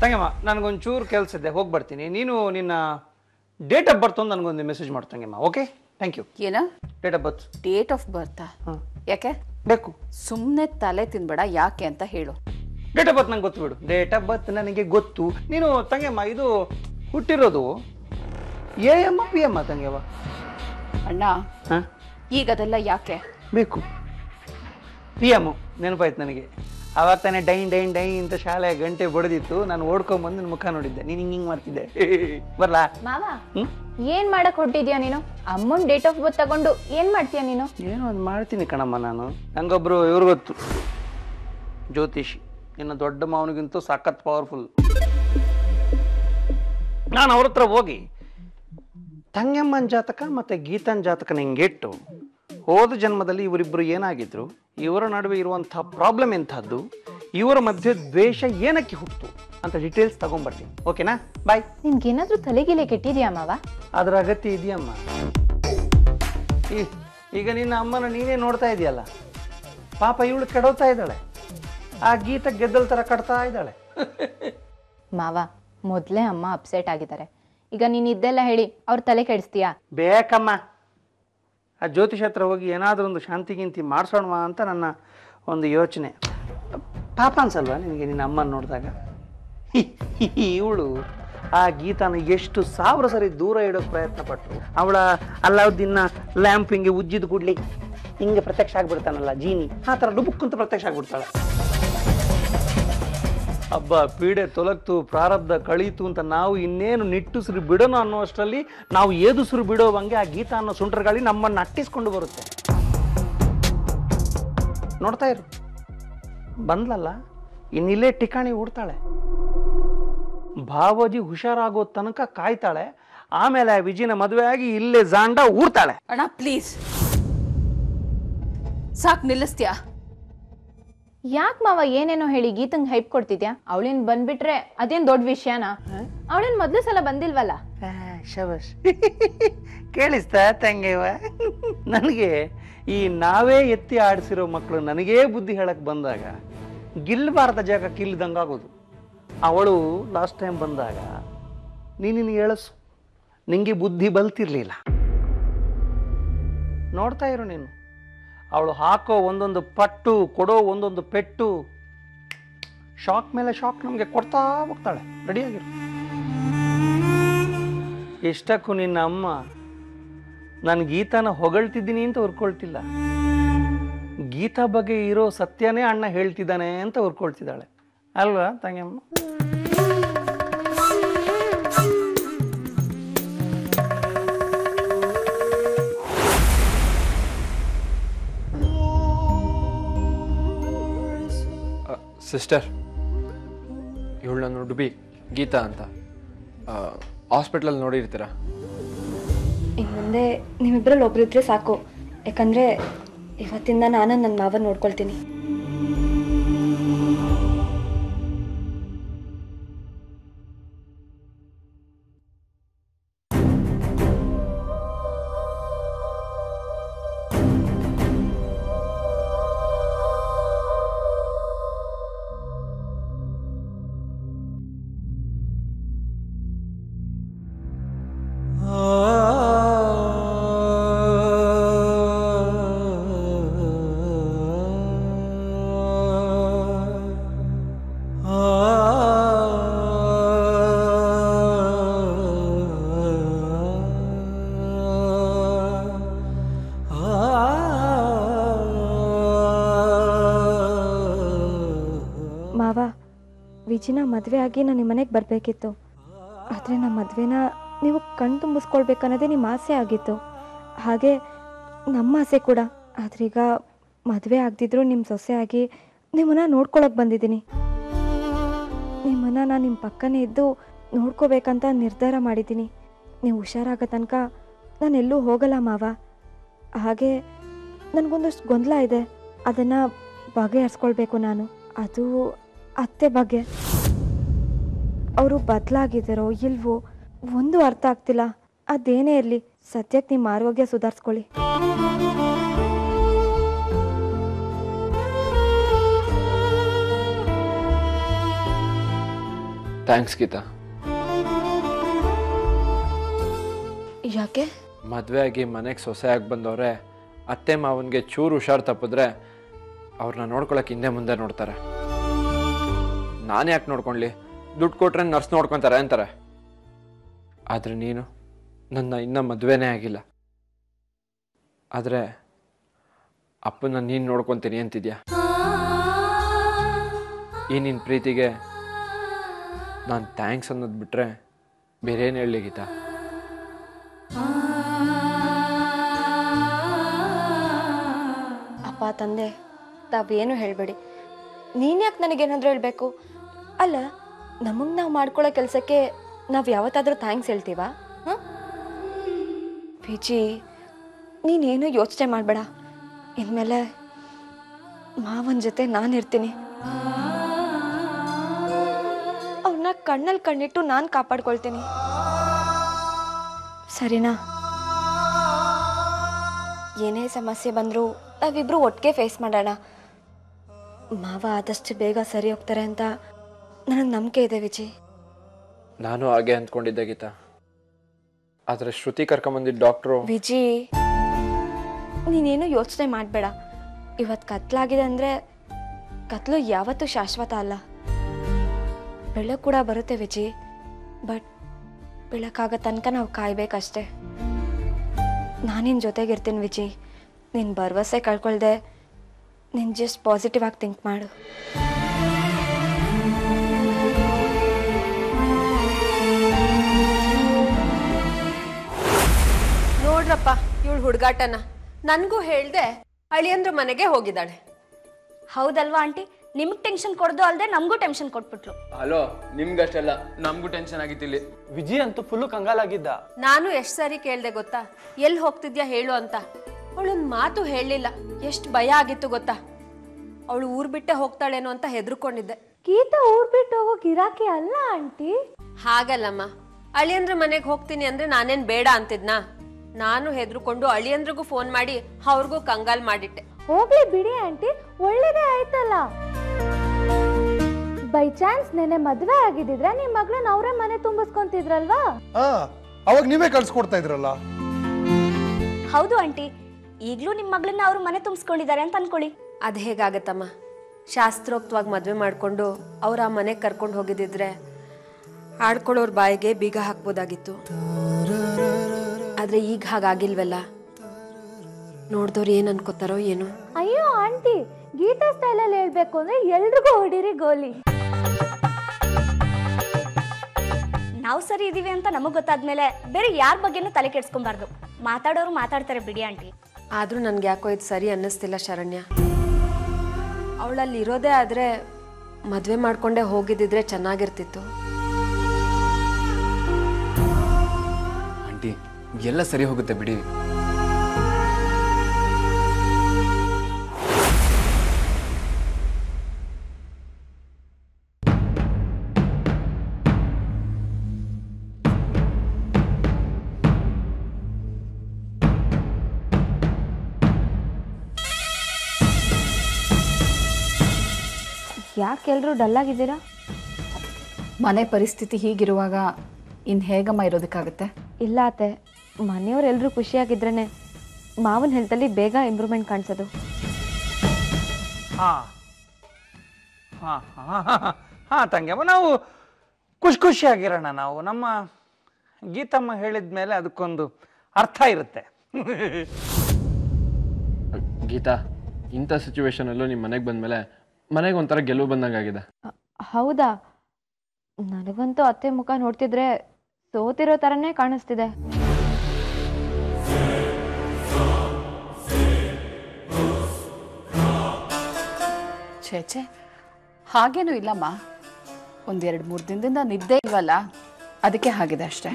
ತಂಗಮ್ಮ ನನಗೊಂಚೂರು ಕೆಲಸ ಇದೆ, ಹೋಗಿ ಬರ್ತೀನಿ. ನೀನು ನಿನ್ನ ಡೇಟ್ ಆಫ್ ಬರ್ತ್ ಒಂದು ನನಗೊಂದು ಮೆಸೇಜ್ ಮಾಡು ತಂಗಮ್ಮ. Okay, thank you. ಏನ date of birth? Date of ಬರ್ತಾ? ಯಾಕೆ ಬೇಕು? ಸುಮ್ಮನೆ ತಲೆ ತಿನ್ಬೇಡ, ಯಾಕೆ ಅಂತ ಹೇಳು. ಡೇಟ್ ಆಫ್ ಬರ್ತ್ ನಂಗೆ ಗೊತ್ತು ಬಿಡು. ಡೇಟ್ ಆಫ್ ಬರ್ತ್ ನನಗೆ ಗೊತ್ತು. ನೀನು ತಂಗಮ್ಮ ಇದು ಹುಟ್ಟಿರೋದು AM PM ತಂಗವ್ವ? ಅಣ್ಣ ಹಾಂ, ಈಗ ಅದೆಲ್ಲ ಯಾಕೆ ಬೇಕು. PM ನೆನಪಾಯ್ತು ನನಗೆ. ಆವಾಗ ತಾನೇ ಡೈನ್ ಡೈನ್ ಡೈನ್ ಅಂತ ಶಾಲೆ ಗಂಟೆ ಬಡ್ದಿತ್ತು. ನಾನು ಓಡ್ಕೊಂಬಂದು ನಿನ್ನ ಮುಖ ನೋಡಿದ್ದೆ, ನೀನು ಹಿಂಗೆ ಮಾಡ್ತಿದ್ದೆ. ಬರ್ಲಾ? ಮಾವ ಏನ್ ಮಾಡಕ್ ಹೊಟ್ಟಿದ್ಯಾ ನೀನು? ಅಮ್ಮನ್ ಡೇಟ್ ಆಫ್ ಬರ್ತ್ ತಗೊಂಡು ಏನ್ ಮಾಡ್ತೀಯ ನೀನು? ಏನೋ ಒಂದು ಮಾಡ್ತೀನಿ ಕಣಮ್ಮ ನಾನು. ನಂಗೊಬ್ರು ಇವ್ರು ಗೊತ್ತು, ಜ್ಯೋತಿಷಿ. ಇನ್ನು ದೊಡ್ಡ ಮಾವನಿಗಿಂತೂ ಸಖತ್ ಪವರ್ಫುಲ್. ನಾನು ಅವ್ರ ಹತ್ರ ಹೋಗಿ ತಂಗಮ್ಮನ ಜಾತಕ ಮತ್ತು ಗೀತನ್ ಜಾತಕ ಹಿಂಗೆಟ್ಟು ಹೋದ ಜನ್ಮದಲ್ಲಿ ಇವರಿಬ್ಬರು ಏನಾಗಿದ್ರು, ಇವರ ನಡುವೆ ಇರುವಂಥ ಪ್ರಾಬ್ಲಮ್ ಎಂಥದ್ದು, ಇವರ ಮಧ್ಯೆ ದ್ವೇಷ ಏನಕ್ಕೆ ಹುಟ್ಟಿತು ಅಂತ ಡೀಟೇಲ್ಸ್ ತಗೊಂಡ್ಬರ್ತೀನಿ. ಓಕೆನಾ? ಬಾಯ್. ನಿನ್ಗೇನಾದ್ರೂ ತಲೆಗಿಲೆ ಕೆಟ್ಟಿದ್ಯಾ ಮಾವ? ಅದರ ಅಗತ್ಯ ಇದೆಯಮ್ಮ. ಈಗ ನಿನ್ನ ಅಮ್ಮನ ನೀನೇ ನೋಡ್ತಾ ಇದೆಯಲ್ಲ, ಪಾಪ ಇವಳು ಕೆಡೋತಾ ಇದ್ದಾಳೆ. ಆ ಗೀತ ಗೆದ್ದಲ್ ಥರ ಕಟ್ತಾ ಇದ್ದಾಳೆ. ಮಾವ ಮೊದ್ಲೇ ಅಮ್ಮ ಅಪ್ಸೆಟ್ ಆಗಿದ್ದಾರೆ, ಈಗ ನೀನ್ ಇದ್ದೆಲ್ಲ ಹೇಳಿ ಅವ್ರ ತಲೆ ಕೆಡಿಸ್ತೀಯಾ? ಬೇಕಮ್ಮ, ಆ ಜ್ಯೋತಿಷ್ ಹತ್ರ ಹೋಗಿ ಏನಾದರೂ ಒಂದು ಶಾಂತಿಗಿಂತಿ ಮಾಡಿಸೋಣವ ಅಂತ ನನ್ನ ಒಂದು ಯೋಚನೆ. ಪಾಪ ಅನ್ಸಲ್ವಾ ನಿನಗೆ ನಿನ್ನ ಅಮ್ಮನ ನೋಡಿದಾಗ? ಇವಳು ಆ ಗೀತಾನ ಎಷ್ಟು 1000 ಸರಿ ದೂರ ಇಡೋಕೆ ಪ್ರಯತ್ನ ಪಟ್ಟರು. ಅವಳ ಅಲ್ಲಾವುದ್ದೀನ ಲ್ಯಾಂಪ್ ಹಿಂಗೆ ಉಜ್ಜಿದ ಕೂಡ್ಲಿ ಹಿಂಗೆ ಪ್ರತ್ಯಕ್ಷ ಆಗಿಬಿಡ್ತಾನಲ್ಲ ಜೀನಿ, ಆ ಥರ ಡುಬುಕ್ ಅಂತ ಪ್ರತ್ಯಕ್ಷ ಆಗಿಬಿಡ್ತಾಳೆ. ಹಬ್ಬ ಪೀಡೆ ತೊಲಗ್ತು, ಪ್ರಾರಬ್ಧ ಕಳೀತು ಅಂತ ನಾವು ಇನ್ನೇನು ನಿಟ್ಟುಸಿರು ಬಿಡೋಣ ಅನ್ನೋಷ್ಟರಲ್ಲಿ ನಾವು ಏದುಸಿರು ಬಿಡೋವಂಗೆ ಆ ಗೀತ ಅನ್ನೋ ಸುಂಟರಗಾಳಿ ನಮ್ಮನ್ನು ಅಟ್ಟಿಸ್ಕೊಂಡು ಬರುತ್ತೆ. ನೋಡ್ತಾ ಇರು, ಬಂದ್ಲಲ್ಲ ಇನ್ನಿಲ್ಲೇ ಠಿಕಾಣಿ ಹೂಡ್ತಾಳೆ. ಭಾವಜಿ ಹುಷಾರಾಗೋ ತನಕ ಕಾಯ್ತಾಳೆ, ಆಮೇಲೆ ಆ ವಿಜಿನ ಮದುವೆ ಆಗಿ ಇಲ್ಲೇ ಜಾಂಡ ಊರ್ತಾಳೆ. ಅಣ್ಣ ಪ್ಲೀಸ್ ಸಾಕ್, ನಿಲ್ಲಿಸ್ತೀಯಾ? ಯಾಕೆ ಮಾವ ಏನೇನೋ ಹೇಳಿ ಗೀತಂಗ್ ಹೈಪ್ ಕೊಡ್ತಿದ್ಯಾ? ಅವಳೇನ್ ಬಂದ್ಬಿಟ್ರೆ ಅದೇನ್ ದೊಡ್ಡ ವಿಷಯನಾ? ಅವಳೇನ್ ಮೊದ್ಲು ಸಲ ಬಂದಿಲ್ವಲ್ಲ? ಶಬಾಷ್. ಕೇಳಿಸ್ತಾ ತಂಗೇವ? ನನಗೆ ಈ ನಾವೇ ಎತ್ತಿ ಆಡಿಸಿರೋ ಮಕ್ಕಳು ನನಗೇ ಬುದ್ಧಿ ಹೇಳಕ್ ಬಂದಾಗ ಗಿಲ್ಬಾರ್ದ ಜಾಗ ಕಿಲ್ದಂಗಾಗೋದು. ಅವಳು ಲಾಸ್ಟ್ ಟೈಮ್ ಬಂದಾಗ ನೀನು ಹೇಳಸು, ನಿಂಗೆ ಬುದ್ಧಿ ಬಲ್ತಿರ್ಲಿಲ್ಲ. ನೋಡ್ತಾ ಇರು ನೀನು, ಅವಳು ಹಾಕೋ ಒಂದೊಂದು ಪಟ್ಟು, ಕೊಡೋ ಒಂದೊಂದು ಪೆಟ್ಟು, ಶಾಕ್ ಮೇಲೆ ಶಾಕ್ ನಮಗೆ ಕೊಡ್ತಾ ಹೋಗ್ತಾಳೆ. ರೆಡಿಯಾಗಿರು. ಎಷ್ಟಕ್ಕೂ ನಿನ್ನ ಅಮ್ಮ ನಾನು ಗೀತಾನ ಹೊಗಳ್ತಿದ್ದೀನಿ ಅಂತ ಉರ್ಕೊಳ್ತಿಲ್ಲ, ಗೀತಾ ಬಗ್ಗೆ ಇರೋ ಸತ್ಯನೇ ಅಣ್ಣ ಹೇಳ್ತಿದ್ದಾನೆ ಅಂತ ಉರ್ಕೊಳ್ತಿದ್ದಾಳೆ ಅಲ್ವಾ ತಂಗಮ್ಮ? ಸಿಸ್ಟರ್, ಇವಳು ನಾನು ಡುಬಿ ಗೀತಾ ಅಂತ ಹಾಸ್ಪಿಟ್ಲಲ್ಲಿ ನೋಡಿರ್ತೀರ. ಇನ್ನು ಮುಂದೆ ನಿಮ್ಮಿಬ್ಬರಲ್ಲಿ ಒಬ್ಬರಿದ್ರೆ ಸಾಕು, ಯಾಕಂದರೆ ಇವತ್ತಿಂದ ನಾನು ನನ್ನ ಮಾವನ ನೋಡ್ಕೊಳ್ತೀನಿ. ಮಾವ, ವಿಜಿನ ಮದುವೆ ಆಗಿ ನಾನು ನಿಮ್ಮ ಮನೆಗೆ ಬರಬೇಕಿತ್ತು, ಆದರೆ ನಮ್ಮ ಮದುವೆನ ನೀವು ಕಣ್ ತುಂಬಿಸ್ಕೊಳ್ಬೇಕನ್ನೋದೇ ನಿಮ್ಮ ಆಸೆ ಆಗಿತ್ತು, ಹಾಗೆ ನಮ್ಮ ಆಸೆ ಕೂಡ. ಆದ್ರೀಗ ಮದುವೆ ಆಗದಿದ್ರು ನಿಮ್ಮ ಸೊಸೆ ಆಗಿ ನಿಮ್ಮನ್ನ ನೋಡ್ಕೊಳಕ್ಕೆ ಬಂದಿದ್ದೀನಿ. ನಿಮ್ಮನ್ನ ನಾನು ನಿಮ್ಮ ಪಕ್ಕನೇ ಇದ್ದು ನೋಡ್ಕೋಬೇಕಂತ ನಿರ್ಧಾರ ಮಾಡಿದ್ದೀನಿ. ನೀವು ಹುಷಾರಾಗೋ ತನಕ ನಾನು ಎಲ್ಲೂ ಹೋಗಲ್ಲ ಮಾವ. ಹಾಗೆ ನನಗೊಂದಷ್ಟು ಗೊಂದಲ ಇದೆ, ಅದನ್ನು ಬಗೆಹರಿಸ್ಕೊಳ್ಬೇಕು ನಾನು. ಅದು ಅತ್ತೆ ಬಗ್ಗೆ. ಅವರು ಬದಲಾಗಿದ್ದಾರೋ ಇಲ್ವೋ ಒಂದು ಅರ್ಥ ಆಗ್ತಿಲ್ಲ. ಅದೇನೇ ಇರಲಿ, ಸದ್ಯಕ್ಕೆ ನಿಮ್ಮ ಆರೋಗ್ಯ ಸುಧಾರಿಸ್ಕೊಳ್ಳಿ. ಥ್ಯಾಂಕ್ಸ್ ಗೀತಾ. ಯಾಕೆ? ಮದುವೆ ಆಗಿ ಮನೆಗೆ ಸೊಸೆಯಾಗಿ ಬಂದವ್ರೆ ಅತ್ತೆ ಮಾವನಿಗೆ ಚೂರು ಹುಷಾರು ತಪ್ಪಿದ್ರೆ ಅವ್ರನ್ನ ನೋಡ್ಕೊಳಕ್ಕೆ ಹಿಂದೆ ಮುಂದೆ ನೋಡ್ತಾರೆ. ನಾನು ಯಾಕೆ ನೋಡ್ಕೊಳ್ಳಿ, ದುಡ್ಡು ಕೊಟ್ರೆ ನರ್ಸ್ ನೋಡ್ಕೊತಾರೆ ಅಂತಾರೆ. ಆದರೆ ನೀನು ನನ್ನ ಇನ್ನೂ ಮದುವೆನೇ ಆಗಿಲ್ಲ, ಆದರೆ ಅಪ್ಪನ ನೀನು ನೋಡ್ಕೊತೀನಿ ಅಂತಿದ್ಯಾ. ಈ ನಿನ್ನ ಪ್ರೀತಿಗೆ ನಾನು ಥ್ಯಾಂಕ್ಸ್ ಅನ್ನೋದು ಬಿಟ್ಟರೆ ಬೇರೆ ಏನು ಹೇಳಲಿ ಗೀತಾ. ಅಪ್ಪ ತಂದೆ ತಾವೇನು ಹೇಳಬೇಡಿ. ನೀನು ಯಾಕೆ ನನಗೇನಾದರೂ ಹೇಳಬೇಕು? ಅಲ್ಲ, ನಮಗೆ ನಾವು ಮಾಡ್ಕೊಳ್ಳೋ ಕೆಲಸಕ್ಕೆ ನಾವು ಯಾವತ್ತಾದರೂ ಥ್ಯಾಂಕ್ಸ್ ಹೇಳ್ತೀವಾ? ಹಾಂ ವಿಜಿ, ನೀನೇನು ಯೋಚನೆ ಮಾಡಬೇಡ. ಇನ್ಮೇಲೆ ಮಾವನ ಜೊತೆ ನಾನು ಇರ್ತೀನಿ. ಅವ್ರನ್ನ ಕಣ್ಣಲ್ಲಿ ಕಣ್ಣಿಟ್ಟು ನಾನು ಕಾಪಾಡ್ಕೊಳ್ತೀನಿ, ಸರಿನಾ? ಏನೇ ಸಮಸ್ಯೆ ಬಂದರೂ ನಾವಿಬ್ರು ಒಟ್ಟಿಗೆ ಫೇಸ್ ಮಾಡೋಣ. ಮಾವ ಆದಷ್ಟು ಬೇಗ ಸರಿ ಹೋಗ್ತಾರೆ ಅಂತ ನನಗೆ ನಂಬಿಕೆ ಇದೆ ವಿಜಿ. ನಾನು ಹಾಗೆ ಅಂದ್ಕೊಂಡಿದ್ದೆ ಗೀತಾ, ಆದರೆ ಶ್ರುತಿ ಕರ್ಕೊಂಬಂದಿದ್ದ ಡಾಕ್ಟ್ರು. ವಿಜಿ, ನೀನೇನು ಯೋಚನೆ ಮಾಡಬೇಡ. ಇವತ್ತು ಕತ್ಲಾಗಿದೆ ಅಂದರೆ ಕತ್ಲು ಯಾವತ್ತೂ ಶಾಶ್ವತ ಅಲ್ಲ. ಬೆಳಕು ಕೂಡ ಬರುತ್ತೆ ವಿಜಿ, ಬಟ್ ಬೆಳಕಾಗೋ ತನಕ ನಾವು ಕಾಯ್ಬೇಕಷ್ಟೆ. ನಾನಿನ್ನ ಜೊತೆಗಿರ್ತೀನಿ ವಿಜಿ. ನಿನ್ನ ಭರವಸೆ ಕಳ್ಕೊಳ್ದೆ ನೀನು ಜಸ್ಟ್ ಪಾಸಿಟಿವ್ ಆಗಿ ಥಿಂಕ್ ಮಾಡು. ನೋಡ್ರಪ್ಪ ಇವಳು ಹುಡುಗಾಟನ. ನನಗೂ ಹೇಳ್ದೆ ಅಳಿಯಂದ್ರ ಮನೆಗೆ ಹೋಗಿದ್ದಾಳೆ. ಹೌದಲ್ವಾ ಆಂಟಿ? ನಿಮ್ಗೆ ಟೆನ್ಷನ್ ಕೊಡ್ದು ಅಲ್ಲದೆ ನಮಗೂ ಟೆನ್ಷನ್ ಕೊಟ್ಬಿಟ್ರು. ಹಲೋ, ನಿಮ್ಗಷ್ಟೆಲ್ಲ ನಮಗೂ ಟೆನ್ಷನ್ ಆಗಿತ್ತಿಲ್ಲಿ. ವಿಜಯ್ ಅಂತೂ ಫುಲ್ಲು ಕಂಗಾಲಾಗಿದ್ದ. ನಾನು ಎಷ್ಟು ಸಾರಿ ಕೇಳ್ದೆ ಗೊತ್ತಾ, ಎಲ್ಲಿ ಹೋಗ್ತಿದ್ಯಾ ಹೇಳು ಅಂತ. ಅವಳೊಂದು ಮಾತು ಹೇಳಲಿಲ್ಲ. ಎಷ್ಟು ಭಯ ಆಗಿತ್ತು ಗೊತ್ತಾ. ಅವಳು ಊರ್ ಬಿಟ್ಟೆ ಹೋಗ್ತಾಳೇನೋ ಅಂತ ಹೆದರ್ಕೊಂಡಿದ್ದೆ. ಗೀತಾ ಊರ್ ಬಿಟ್ಟು ಹೋಗೋ ಗಿರಾಕಿ ಅಲ್ಲ ಆಂಟಿ. ಹಾಗಲ್ಲಮ್ಮ, ಅಳಿಯಂದ್ರ ಮನೆಗೆ ಹೋಗ್ತೀನಿ ಅಂದ್ರೆ ನಾನೇನ್ ಬೇಡ ಅಂತಿದ್ನಾ. ನಾನು ಹೆದರ್ಕೊಂಡು ಅಳಿಯಂದ್ರಿಗೂ ಫೋನ್ ಮಾಡಿ ಅವ್ರಿಗೂ ಕಂಗಾಲ್ ಮಾಡಿಟ್ಟೆ. ಹೋಗ್ಲಿ ಬಿಡಿ ಆಂಟಿ, ಒಳ್ಳೇದೇ ಆಯ್ತಲ್ಲ. ಬೈ ಚಾನ್ಸ್ ನೆನೆ ಮದ್ವೆ ಆಗಿದ್ರೆ ನಿಮ್ ಮಗಳನ್ನ ಅವರೇ ಮನೆ ತುಂಬಿಸ್ಕೊಂತಿದ್ರಲ್ವಾ? ಅವಾಗ ನೀವೇ ಕಳ್ಸಿಕೊಡ್ತಾ ಇದ್ರಲ್ಲ. ಹೌದು ಆಂಟಿ, ಈಗ್ಲೂ ನಿಮ್ ಮಗಳನ್ನ ಅವ್ರು ಮನೆ ತುಂಬಿಸ್ಕೊಂಡಿದ್ದಾರೆ ಅಂತ ಅನ್ಕೊಳ್ಳಿ. ಅದ್ ಹೇಗಾಗತ್ತಮ್ಮ? ಶಾಸ್ತ್ರೋಕ್ತವಾಗಿ ಮದ್ವೆ ಮಾಡ್ಕೊಂಡು ಅವ್ರ ಆ ಮನೆಗೆ ಕರ್ಕೊಂಡು ಹೋಗಿದ್ದಿದ್ರೆ ಆಡ್ಕೊಳ್ಳೋರ್ ಬಾಯಿಗೆ ಬೀಗ ಹಾಕ್ಬೋದಾಗಿತ್ತು. ಆದ್ರೆ ಈಗ ಹಾಗಾಗಿಲ್ವಲ್ಲ. ನೋಡ್ದವ್ರು ಏನ್ ಅನ್ಕೋತಾರೋ ಏನೋ. ಅಯ್ಯೋ ಆಂಟಿ, ಗೀತಾ ಸ್ಟೈಲಲ್ಲಿ ಹೇಳ್ಬೇಕು ಅಂದ್ರೆ ಎಲ್ರಿಗೂ ಹೊಡಿರಿ ಗೋಲಿ. ನಾವು ಸರಿ ಇದೀವಿ ಅಂತ ನಮಗ್ ಗೊತ್ತಾದ್ಮೇಲೆ ಬೇರೆ ಯಾರ ಬಗ್ಗೆನೂ ತಲೆ ಕೆಡ್ಸ್ಕೊಂಬಾರ್ದು. ಮಾತಾಡೋರು ಮಾತಾಡ್ತಾರೆ ಬಿಡಿ ಆಂಟಿ. ಆದ್ರೂ ನನ್ಗೆ ಯಾಕೋ ಇದು ಸರಿ ಅನ್ನಿಸ್ತಿಲ್ಲ ಶರಣ್ಯ. ಅವಳಲ್ಲಿ ಇರೋದೇ ಆದ್ರೆ ಮದ್ವೆ ಮಾಡ್ಕೊಂಡೆ ಹೋಗಿದ್ದಿದ್ರೆ ಚೆನ್ನಾಗಿರ್ತಿತ್ತು. ಆಂಟಿ, ಎಲ್ಲ ಸರಿ ಹೋಗುತ್ತೆ ಬಿಡಿ. ಯಾಕೆಲ್ರು ಡಲ್ ಆಗಿದ್ದೀರಾ? ಮನೆ ಪರಿಸ್ಥಿತಿ ಹೀಗಿರುವಾಗ ಇನ್ನು ಹೇಗಮ್ಮ ಇರೋದಕ್ಕಾಗತ್ತೆ? ಇಲ್ಲ ಅತ್ತೆ, ಮನೆಯವರೆಲ್ಲರೂ ಖುಷಿಯಾಗಿದ್ರೇ ಮಾವನ ಹೆಲ್ತಲ್ಲಿ ಬೇಗ ಇಂಪ್ರೂವ್ಮೆಂಟ್ ಕಾಣಿಸೋದು. ಹಾಂ ಹಾಂ ಹಾಂ ಹಾಂ ಹಾಂ ತಂಗಮ್ಮ, ನಾವು ಖುಷಿಯಾಗಿರೋಣ. ನಾವು ನಮ್ಮ ಗೀತಮ್ಮ ಹೇಳಿದ ಮೇಲೆ ಅದಕ್ಕೊಂದು ಅರ್ಥ ಇರುತ್ತೆ. ಗೀತಾ, ಇಂಥ ಸಿಚುವೇಶನಲ್ಲೂ ನಿಮ್ಮ ಮನೆಗೆ ಬಂದಮೇಲೆ ಮನೆಗೆ ಒಂಥರ ಗೆಲುವು ಬಂದಂಗಾಗಿದೆ. ಹೌದಾ? ನನಗಂತೂ ಅತ್ತೆ ಮುಖ ನೋಡ್ತಿದ್ರೆ ಸೋತಿರೋ ಥರನೇ ಕಾಣಿಸ್ತಿದೆ. ಛೇ, ಹಾಗೇನೂ ಇಲ್ಲಮ್ಮ. 1-2-3 ದಿನದಿಂದ ನಿದ್ದೆ ಇಲ್ವಲ್ಲ, ಅದಕ್ಕೆ ಆಗಿದೆ ಅಷ್ಟೇ.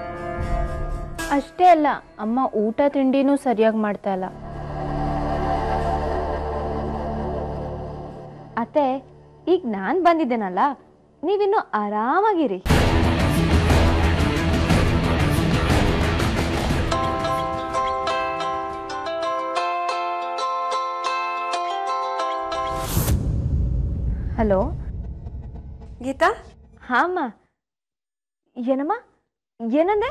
ಅಷ್ಟೇ ಅಲ್ಲ, ಅಮ್ಮ ಊಟ ತಿಂಡಿನೂ ಸರಿಯಾಗಿ ಮಾಡ್ತಾ ಇಲ್ಲ. ಅತ್ತೆ, ಈಗ ನಾನು ಬಂದಿದ್ದೇನಲ್ಲ, ನೀವಿನ್ನೂ ಆರಾಮಾಗಿರಿ. ಹಲೋ ಗೀತಾ, ಹಾಂ ಅಮ್ಮ. ಏನಮ್ಮ ಏನಂದೆ?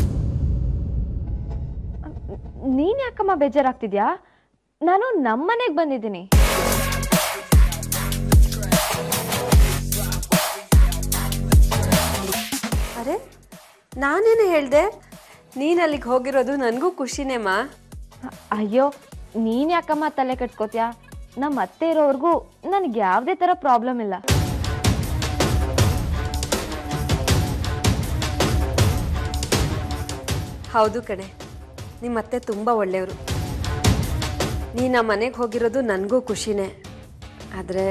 ನೀನ್ ಯಾಕಮ್ಮ ಬೇಜಾರಾಗ್ತಿದ್ಯಾ? ನಾನು ನಮ್ಮನೆಗೆ ಬಂದಿದ್ದೀನಿ. ಅರೆ ನಾನೇನು ಹೇಳ್ದೆ? ನೀನು ಅಲ್ಲಿಗೆ ಹೋಗಿರೋದು ನನಗೂ ಖುಷಿನೇಮ್ಮ. ಅಯ್ಯೋ ನೀನ್ ಯಾಕಮ್ಮ ತಲೆ ಕೆಡ್ಸ್ಕೊತ್ಯಾ? ನಮ್ಮ ಅತ್ತೆ ಇರೋವರೆಗೂ ನನಗೆ ಯಾವುದೇ ಥರ ಪ್ರಾಬ್ಲಮ್ ಇಲ್ಲ. ಹೌದು ಕಣೆ, ನಿಮ್ಮ ಅತ್ತೆ ತುಂಬ ಒಳ್ಳೆಯವರು. ನೀನು ಆ ಮನೆಗೆ ಹೋಗಿರೋದು ನನಗೂ ಖುಷಿನೇ. ಆದರೆ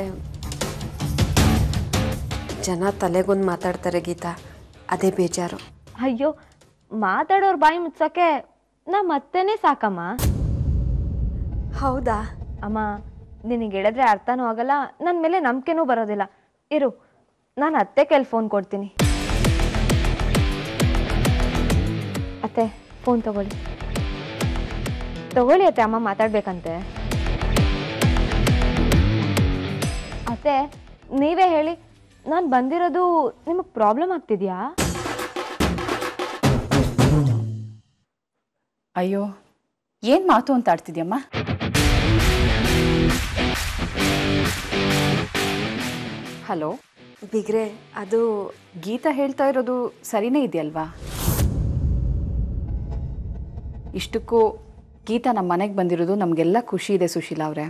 ಜನ ತಲೆಗೊಂದು ಮಾತಾಡ್ತಾರೆ ಗೀತಾ, ಅದೇ ಬೇಜಾರು. ಅಯ್ಯೋ ಮಾತಾಡೋರ್ ಬಾಯಿ ಮುಚ್ಚಕ್ಕೆ ನಮ್ಮ ಅತ್ತೆನೇ ಸಾಕಮ್ಮ. ಹೌದಾ ಅಮ್ಮ, ನಿನಗೆ ಹೇಳಿದ್ರೆ ಅರ್ಥನೂ ಆಗಲ್ಲ, ನನ್ನ ಮೇಲೆ ನಂಬಿಕೆನೂ ಬರೋದಿಲ್ಲ. ಇರು, ನಾನು ಅತ್ತೆ ಕೈಲಿ ಫೋನ್ ಕೊಡ್ತೀನಿ. ಅತ್ತೆ ಫೋನ್ ತಗೊಳ್ಳಿ ಅತ್ತೆ, ಅಮ್ಮ ಮಾತಾಡ್ಬೇಕಂತೆ. ಅತ್ತೆ ನೀವೇ ಹೇಳಿ, ನಾನು ಬಂದಿರೋದು ನಿಮಗೆ ಪ್ರಾಬ್ಲಮ್ ಆಗ್ತಿದ್ಯಾ? ಅಯ್ಯೋ ಏನು ಮಾತು ಅಂತ ಆಡ್ತಿದ್ಯಮ್ಮ? ಹಲೋ ಬಿಗ್ರೆ, ಅದು ಗೀತಾ ಹೇಳ್ತಾ ಇರೋದು ಸರಿನೇ ಇದೆಯಲ್ವಾ? ಇಷ್ಟಕ್ಕೂ ಗೀತಾ ನಮ್ಮ ಮನೆಗೆ ಬಂದಿರೋದು ನಮಗೆಲ್ಲ ಖುಷಿ ಇದೆ ಸುಶೀಲಾ ಅವರೇ.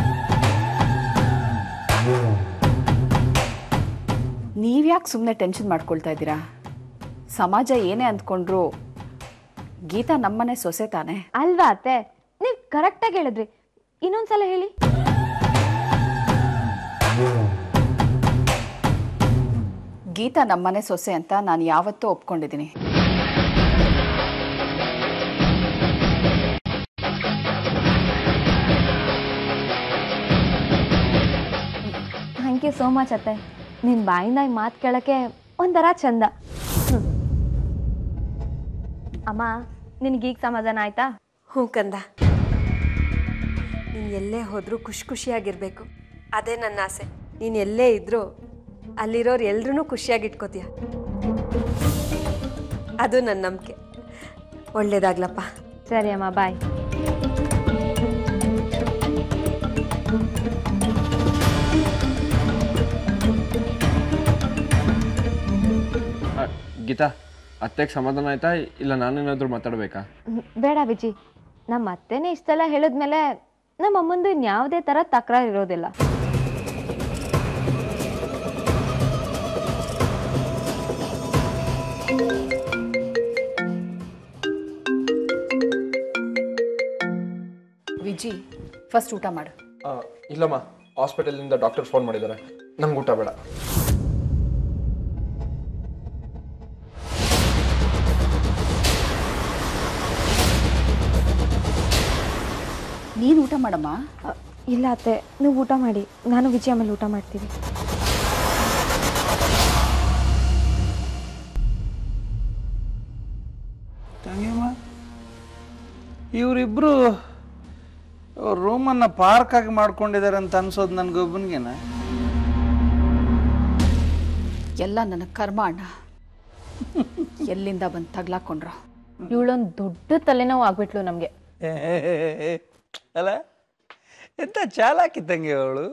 ನೀವ್ಯಾಕೆ ಸುಮ್ಮನೆ ಟೆನ್ಷನ್ ಮಾಡ್ಕೊಳ್ತಾ ಇದ್ದೀರಾ? ಸಮಾಜ ಏನೇ ಅಂದ್ಕೊಂಡ್ರು ಗೀತಾ ನಮ್ಮನೆ ಸೊಸೆ ತಾನೆ ಅಲ್ವಾ ಅತ್ತೆ? ನೀವು ಕರೆಕ್ಟಾಗಿ ಹೇಳಿದ್ರಿ. ಇನ್ನೊಂದ್ಸಲ ಹೇಳಿ. ಗೀತಾ ನಮ್ಮನೆ ಸೊಸೆ ಅಂತ ನಾನು ಯಾವತ್ತೂ ಒಪ್ಕೊಂಡಿದ್ದೀನಿ. ಥ್ಯಾಂಕ್ ಯು ಸೋ ಮಚ್ ಅತ್ತೆ. ನಿನ್ನ ಬಾಯಿಂದ ಈ ಮಾತು ಕೇಳೋಕ್ಕೆ ಒಂಥರ ಚಂದ. ಅಮ್ಮ ನಿನಗೀಗ ಸಮಾಧಾನ ಆಯ್ತಾ? ಹ್ಞೂ ಕಂದ, ನೀನು ಎಲ್ಲೇ ಹೋದರೂ ಖುಷಿಯಾಗಿರಬೇಕು, ಅದೇ ನನ್ನ ಆಸೆ. ನೀನು ಎಲ್ಲೇ ಇದ್ದರೂ ಅಲ್ಲಿರೋರು ಎಲ್ರೂ ಖುಷಿಯಾಗಿಟ್ಕೋತೀಯ, ಅದು ನನ್ನ ನಂಬಿಕೆ. ಒಳ್ಳೇದಾಗ್ಲಪ್ಪ. ಸರಿ ಅಮ್ಮ, ಬಾಯ್. ಗೀತಾ, ಅತ್ತೆಗೆ ಸಮಾಧಾನ ಆಯ್ತಾ ಇಲ್ಲ ನಾನೇನಾದರೂ ಮಾತಾಡಬೇಕಾ? ಬೇಡ ವಿಜಿ, ನಮ್ಮ ಅತ್ತೆನೇ ಇಷ್ಟೆಲ್ಲ ಹೇಳಿದ್ಮೇಲೆ ನಮ್ಮ ಅಮ್ಮಂದು ಇನ್ಯಾವುದೇ ಥರ ತಕರಾರು ಇರೋದಿಲ್ಲ. ವಿಜಿ ಫಸ್ಟ್ ಊಟ ಮಾಡು. ಇಲ್ಲಮ್ಮ, ಹಾಸ್ಪಿಟಲಿಂದ ಡಾಕ್ಟರ್ ಫೋನ್ ಮಾಡಿದ್ದಾರೆ, ನಮ್ಗೆ ಊಟ ಬೇಡ. ನೀನು ಊಟ ಮಾಡಮ್ಮ. ಇಲ್ಲ ಅತ್ತೆ, ನೀವು ಊಟ ಮಾಡಿ, ನಾನು ವಿಜಿ ಆಮೇಲೆ ಊಟ ಮಾಡ್ತೀವಿ. ತಂಗಿಯಮ್ಮ, ಇವರಿಬ್ಬರು ರೂಮನ್ನು ಪಾರ್ಕಾಗಿ ಮಾಡ್ಕೊಂಡಿದ್ದಾರೆ ಅಂತ ಅನ್ಸೋದು ನನಗೊಬ್ಬನಿಗೆನ? ಎಲ್ಲ ನನ್ನ ಕರ್ಮ ಅಣ್ಣ. ಎಲ್ಲಿಂದ ಬಂದು ತಗ್ಲಾಕೊಂಡ್ರು. ಇವಳೊಂದು ದೊಡ್ಡ ತಲೆನೋವು ಆಗ್ಬಿಟ್ಲು ನಮಗೆ. ಅಲ್ಲ, ಎಂತ ಚಾಲಾಕಿ ತಂಗಿ ಅವಳು.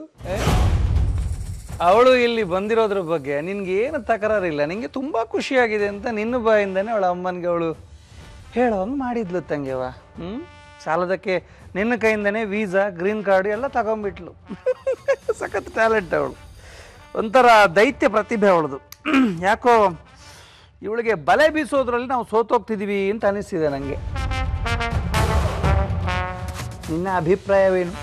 ಅವಳು ಇಲ್ಲಿ ಬಂದಿರೋದ್ರ ಬಗ್ಗೆ ನಿನ್ಗೇನು ತಕರಾರಿಲ್ಲ, ನಿನಗೆ ತುಂಬ ಖುಷಿಯಾಗಿದೆ ಅಂತ ನಿನ್ನ ಬಾಯಿಂದನೇ ಅವಳ ಅಮ್ಮನಿಗೆ ಅವಳು ಹೇಳೋಂಗೆ ಮಾಡಿದ್ಲು ತಂಗಿಯವ. ಸಾಲದಕ್ಕೆ ನಿನ್ನ ಕೈಯಿಂದನೇ ವೀಸಾ, ಗ್ರೀನ್ ಕಾರ್ಡ್ ಎಲ್ಲ ತಗೊಂಡ್ಬಿಟ್ಲು. ಸಖತ್ ಟ್ಯಾಲೆಂಟ್ ಅವಳು, ಒಂಥರ ದೈತ್ಯ ಪ್ರತಿಭೆ ಅವಳದು. ಯಾಕೋ ಇವಳಿಗೆ ಬಲೆ ಬೀಸೋದ್ರಲ್ಲಿ ನಾವು ಸೋತೋಗ್ತಿದ್ದೀವಿ ಅಂತ ಅನಿಸ್ತಿದೆ ನನಗೆ. ನಿನ್ನ ಅಭಿಪ್ರಾಯವೇನು?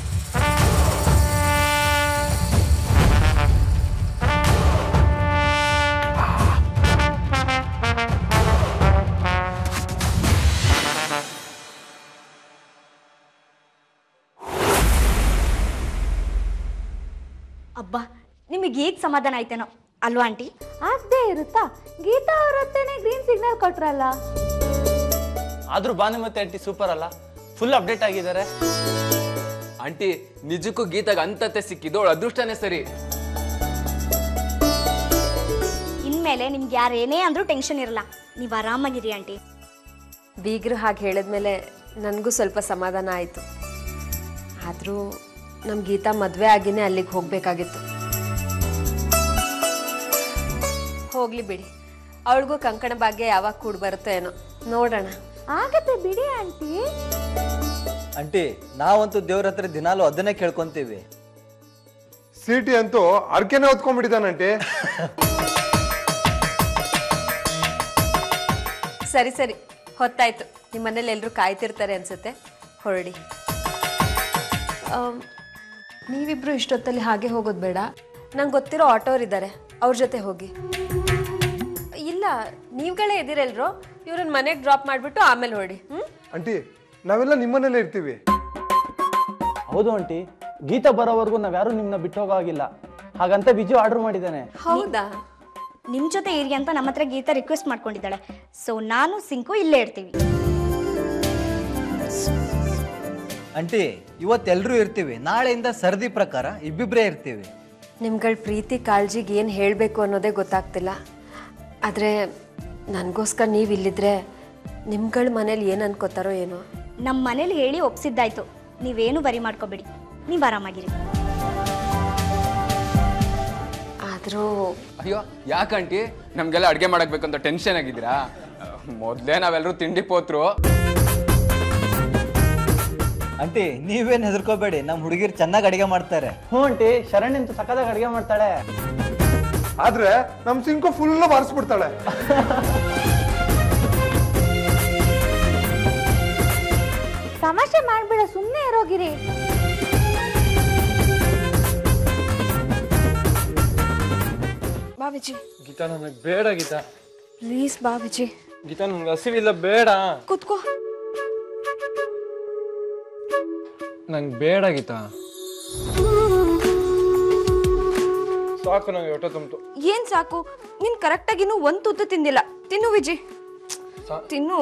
ಅಬ್ಬಾ, ನಿಮಗೆ ಈಗ ಸಮಾಧಾನ ಆಯ್ತೇನೋ ಅಲ್ವಾ ಆಂಟಿ? ಅದೇ ಇರುತ್ತಾ, ಗೀತಾ ಅವ್ರ ಹತ್ತನೇ ಗ್ರೀನ್ ಸಿಗ್ನಲ್ ಕೊಟ್ರಲ್ಲ. ಆದ್ರೂ ಭಾನುಮತಿ ಆಂಟಿ ಸೂಪರ್ ಅಲ್ಲ, ಫುಲ್ ಅಪ್ಡೇಟ್ ಆಗಿದ್ದಾರೆ. ಆಂಟಿ, ನಿಜಕ್ಕೂ ಗೀತಾಗ ಅಂತತೆ ಸಿಕ್ಕಿದ್ದು ಅವಳ ಅದೃಷ್ಟನೇ ಸರಿ. ಇನ್ಮೇಲೆ ನಿಮ್ಗೆ ಯಾರೇನೇ ಅಂದ್ರೂ ಟೆನ್ಷನ್ ಇರಲ್ಲ. ನೀವು ಆರಾಮಾಗಿರಿ ಆಂಟಿ. ಬೀಗರು ಹಾಗೆ ಹೇಳಿದ್ಮೇಲೆ ನನಗೂ ಸ್ವಲ್ಪ ಸಮಾಧಾನ ಆಯಿತು. ಆದರೂ ನಮ್ಮ ಗೀತಾ ಮದುವೆ ಆಗಿನೇ ಅಲ್ಲಿಗೆ ಹೋಗಬೇಕಾಗಿತ್ತು. ಹೋಗ್ಲಿ ಬಿಡಿ, ಅವಳಿಗೂ ಕಂಕಣ ಭಾಗ್ಯ ಯಾವಾಗ ಕೂಡ ಬರುತ್ತೋ ಏನೋ, ನೋಡೋಣ. ಆಗತ್ತೆ ಬಿಡಿ ಆಂಟಿ. ಆಂಟಿ ನಾವಂತೂ ದೇವ್ರ ಹತ್ರ ದಿನಾಲು ಅದನ್ನೇ ಕೇಳ್ಕೊಂತೀವಿ. ಸಿಟಿ ಅಂತೂ ಅರ್ಕೆನೆ ಹೊತ್ಕೊಂಡ್ಬಿಟ್ಟಿದ್ದಾನಂಟಿ. ಸರಿ ಸರಿ, ಹೊತ್ತಾಯ್ತು. ನಿಮ್ಮ ಮನೇಲಿ ಎಲ್ಲರೂ ಕಾಯ್ತಿರ್ತಾರೆ ಅನ್ಸುತ್ತೆ, ಹೊರಡಿ. ನೀವಿಬ್ರು ಇಷ್ಟೊತ್ತಲ್ಲಿ ಹಾಗೆ ಹೋಗೋದು ಬೇಡ. ನಂಗೆ ಗೊತ್ತಿರೋ ಆಟೋರಿದ್ದಾರೆ, ಅವ್ರ ಜೊತೆ ಹೋಗಿ. ಇಲ್ಲ, ನೀವುಗಳೇ ಇದ್ದೀರಲ್ರೋ, ಇವ್ರನ್ನ ಮನೆಗೆ ಡ್ರಾಪ್ ಮಾಡಿಬಿಟ್ಟು ಆಮೇಲೆ ಹೊರಡಿ. ಆಂಟಿ ನಾವೆಲ್ಲ ನಿಮ್ಮನೇಲೇ ಇರ್ತೀವಿ. ಹೌದು ಆಂಟಿ, ಗೀತಾ ಬರೋವರೆಗೂ ನಾವ್ಯಾರು ನಿಮ್ಮನ್ನ ಬಿಟ್ಟು ಹೋಗೋಗಿಲ್ಲ. ಹಾಗಂತ ವಿಜು ಆರ್ಡರ್ ಮಾಡಿದ್ದಾನೆ. ಹೌದಾ? ನಿಮ್ಮ ಜೊತೆ ಇರಿ ಅಂತ ನಮ್ಮ ಹತ್ರ ಗೀತಾ ರಿಕ್ವೆಸ್ಟ್ ಮಾಡ್ಕೊಂಡಿದ್ದಾಳೆ. ಸೊ ನಾನು ಸಿಂಕು ಇಲ್ಲೇ ಇರ್ತೀವಿ. ಆಂಟಿ ಇವತ್ತೆಲ್ಲರೂ ಇರ್ತೀವಿ, ನಾಳೆಯಿಂದ ಸರದಿ ಪ್ರಕಾರ ಇಬ್ಬಿಬ್ರೇ ಇರ್ತೀವಿ. ನಿಮ್ಗಳ ಪ್ರೀತಿ ಕಾಳಜಿಗೆ ಏನು ಹೇಳಬೇಕು ಅನ್ನೋದೇ ಗೊತ್ತಾಗ್ತಿಲ್ಲ. ಆದರೆ ನನಗೋಸ್ಕರ ನೀವು ಇಲ್ಲಿದ್ರೆ ನಿಮ್ಗಳ ಮನೇಲಿ ಏನು ಅನ್ಕೋತಾರೋ ಏನೋ. ನಮ್ಮ ಮನೇಲಿ ಹೇಳಿ ಒಪ್ಸಿದ್ದಾಯ್ತು. ನೀವೇನು ಬರಿ ಮಾಡ್ಕೋಬೇಡಿ, ನೀವು ಆರಾಮಾಗಿರಿ. ಆದರೂ ಅಯ್ಯೋ ಯಾಕಂಟಿ ನಮಗೆಲ್ಲ ಅಡುಗೆ ಮಾಡಬೇಕು ಅಂತ ಟೆನ್ಷನ್ ಆಗಿದ್ದೀರಾ? ಮೊದಲೇ ನಾವೆಲ್ಲರೂ ತಿಂಡಿ ಪೋತ್ರು. ಆಂಟಿ ನೀವೇನು ಹೆದರ್ಕೋಬೇಡಿ, ನಮ್ಮ ಹುಡುಗಿರು ಚೆನ್ನಾಗಿ ಅಡಿಗೆ ಮಾಡ್ತಾರೆ. ಹ್ಞೂ ಆಂಟಿ, ಶರಣ್ ಅಂತೂ ಸಖತ್ತಾಗಿ ಅಡಿಗೆ ಮಾಡ್ತಾಳೆ. ಆದ್ರೆ ನಮ್ ಸಿಂಕು ಫುಲ್ ಬಾರಿಸ್ಬಿಡ್ತಾಳೆ. ತಮಾಷೆ ಮಾಡ್ಬೇಡ, ಸುಮ್ಮನೆ ಇರೋಗಿರಿ. ಬಾ ವಿಜಿ. ಗೀತಾ ನನಗೆ ಬೇಡ ಗೀತಾ, ಪ್ಲೀಸ್ ಬಾ ವಿಜಿ. ಗೀತಾ ನನಗೆ ಹಸಿವಿಲ್ಲ, ಬೇಡ. ಕೂತ್ಕೋ. ನಂಗೆ ಬೇಡ ಗೀತಾ, ಸಾಕು, ನಂಗೆ ಹೊಟ್ಟೆ ತುಂಬಿತು. ಏನ್ ಸಾಕು? ನೀನ್ ಕರೆಕ್ಟಾಗಿ ಇನ್ನೂ ಒಂದು ತುತ್ತು ತಿಂದಿಲ್ಲ. ತಿನ್ನು ವಿಜಿ, ತಿನ್ನು.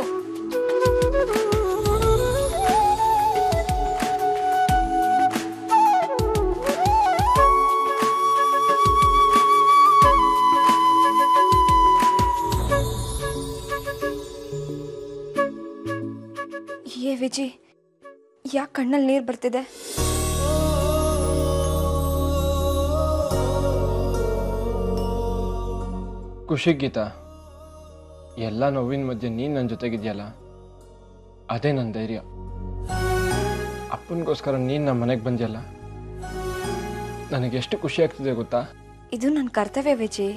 ಏ ವಿಜಿ, ಯಾಕೆ ಕಣ್ಣಲ್ಲಿ ನೀರು ಬರ್ತಿದೆ? ಖುಷಿ ಗೀತಾ, ಎಲ್ಲ ನೋವಿನ ಮಧ್ಯೆ ನೀನು ನನ್ನ ಜೊತೆಗಿದೆಯಲ್ಲ, ಅದೇ ನನ್ನ ಧೈರ್ಯ. ಅಪ್ಪನಿಗೋಸ್ಕರ ನೀನು ನಮ್ಮ ಮನೆಗೆ ಬಂದಿಯಲ್ಲ, ನನಗೆ ಎಷ್ಟು ಖುಷಿ ಆಗ್ತಿದೆ ಗೊತ್ತಾ? ಇದು ನನ್ನ ಕರ್ತವ್ಯ ವಿಜಿ.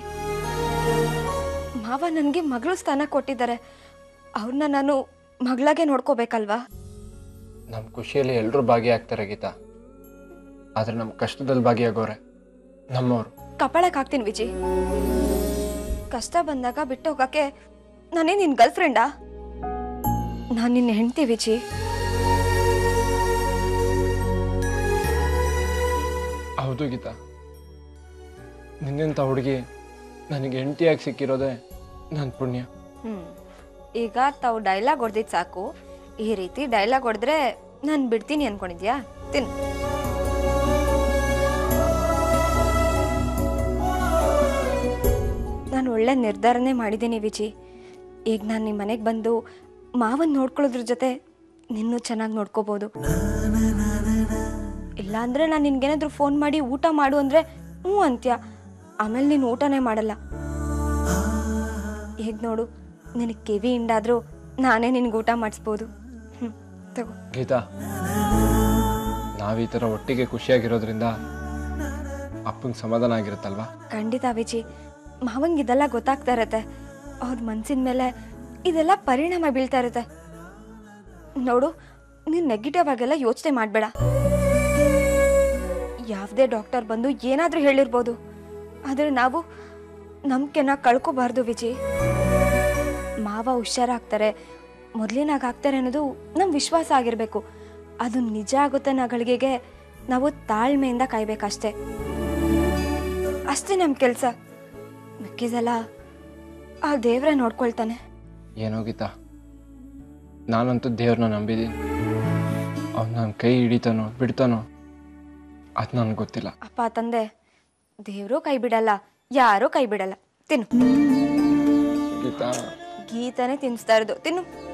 ಮಾವ ನನಗೆ ಮಗಳು ಸ್ಥಾನ ಕೊಟ್ಟಿದ್ದಾರೆ. ಅವ್ರನ್ನ ನಾನು ಮಗಳಾಗೆ ನೋಡ್ಕೋಬೇಕಲ್ವಾ? ನಮ್ಮ ಖುಷಿಯಲ್ಲಿ ಎಲ್ಲರೂ ಭಾಗಿಯಾಗ್ತಾರೆ ಗೀತಾ, ಆದರೆ ನಮ್ಮ ಕಷ್ಟದಲ್ಲಿ ಭಾಗಿಯಾಗೋರೆ ನಮ್ಮವರು. ಕಪಾಳಕ್ಕೆ ಹಾಕ್ತೀನಿ ವಿಜಿ. ಕಷ್ಟ ಬಂದಾಗ ಬಿಟ್ಟು ಹೋಗಕ್ಕೆ ನಾನೇ ನಿನ್ನ ಗರ್ಲ್ ಫ್ರೆಂಡಾ? ನಾನು ನಿನ್ನ ಹೆಂಡ್ತಿ ವಿಜಿ. ಹೌದು ಗೀತಾ, ನಿನ್ನಂಥ ಹುಡುಗಿ ನನಗೆ ಹೆಂಡತಿಯಾಗಿ ಸಿಕ್ಕಿರೋದೇ ನನ್ನ ಪುಣ್ಯ. ಈಗ ತಾವು ಡೈಲಾಗ್ ಹೊಡೆದಿದ್ದು ಸಾಕು. ಈ ರೀತಿ ಡೈಲಾಗ್ ಹೊಡೆದ್ರೆ ನಾನು ಬಿಡ್ತೀನಿ ಅನ್ಕೊಂಡಿದ್ಯಾ? ತಿನ್ನು. ನಾನು ಒಳ್ಳೆ ನಿರ್ಧಾರನೇ ಮಾಡಿದ್ದೀನಿ ವಿಜಿ. ಈಗ ನಾನು ನಿಮ್ಮ ಮನೆಗೆ ಬಂದು ಮಾವನ್ ನೋಡ್ಕೊಳ್ಳೋದ್ರ ಜೊತೆ ನಿನ್ನೂ ಚೆನ್ನಾಗಿ ನೋಡ್ಕೋಬೋದು. ಇಲ್ಲಾಂದ್ರೆ ನಾನು ನಿನ್ಗೇನಾದ್ರೂ ಫೋನ್ ಮಾಡಿ ಊಟ ಮಾಡು ಅಂದರೆ ಹ್ಞೂ ಅಂತ್ಯ. ಆಮೇಲೆ ನೀನು ಊಟನೇ ಮಾಡಲ್ಲ. ಈಗ ನೋಡು, ನಿನಗೆ ಕಿವಿ ಹಿಂಡಾದ್ರೂ ನಾನೇ ನಿನ್ಗೆ ಊಟ ಮಾಡಿಸ್ಬೋದು. ತಗೋ. ಗೀತಾ, ನಾವೀ ಥರ ಒಟ್ಟಿಗೆ ಖುಷಿಯಾಗಿರೋದ್ರಿಂದ ಅಪ್ಪಂಗೆ ಸಮಾಧಾನ ಆಗಿರುತ್ತಲ್ವಾ? ಖಂಡಿತ ವಿಜಿ. ಮಾವಂಗೆ ಇದೆಲ್ಲ ಗೊತ್ತಾಗ್ತಾ ಇರತ್ತೆ. ಅವ್ರ ಮನ್ಸಿನ ಮೇಲೆ ಇದೆಲ್ಲ ಪರಿಣಾಮ ಬೀಳ್ತಾ ಇರುತ್ತೆ. ನೋಡು, ನೀನು ನೆಗೆಟಿವ್ ಆಗೆಲ್ಲ ಯೋಚನೆ ಮಾಡಬೇಡ. ಯಾವುದೇ ಡಾಕ್ಟರ್ ಬಂದು ಏನಾದರೂ ಹೇಳಿರ್ಬೋದು, ಆದರೆ ನಾವು ನಂಬಿಕೆನ ಕಳ್ಕೋಬಾರ್ದು ವಿಜಿ. ಮಾವ ಹುಷಾರಾಗ್ತಾರೆ, ಮೊದಲಿನಾಗ ಆಗ್ತಾರೆ ಅನ್ನೋದು ನಮ್ಮ ವಿಶ್ವಾಸ ಆಗಿರಬೇಕು. ಅದು ನಿಜ ಆಗುತ್ತೆ ಅನ್ನೋ ಗಳಿಗೆಗೆ ನಾವು ತಾಳ್ಮೆಯಿಂದ ಕಾಯ್ಬೇಕಷ್ಟೇ. ಅಷ್ಟೇ ನಮ್ಮ ಕೆಲಸ. ಮಿಕ್ಕಿದೆಲ್ಲ ಆ ದೇವ್ರೇ ನೋಡ್ಕೊಳ್ತಾನೆ. ಏನೋ ಗೀತಾ, ನಾನಂತೂ ದೇವ್ರನ್ನ ನಂಬಿದ್ದೀನಿ. ಅವ್ನು ನನ್ನ ಕೈ ಹಿಡಿತಾನೋ ಬಿಡ್ತಾನೋ ಅದು ನನಗೆ ಗೊತ್ತಿಲ್ಲ. ಅಪ್ಪ ತಂದೆ, ದೇವರು ಕೈ ಬಿಡಲ್ಲ, ಯಾರೂ ಕೈ ಬಿಡಲ್ಲ. ತಿನ್ನು. ಗೀತಾ ಗೀತಾನೇ ತಿನ್ನಿಸ್ತಾ ಇರೋದು ತಿನ್ನು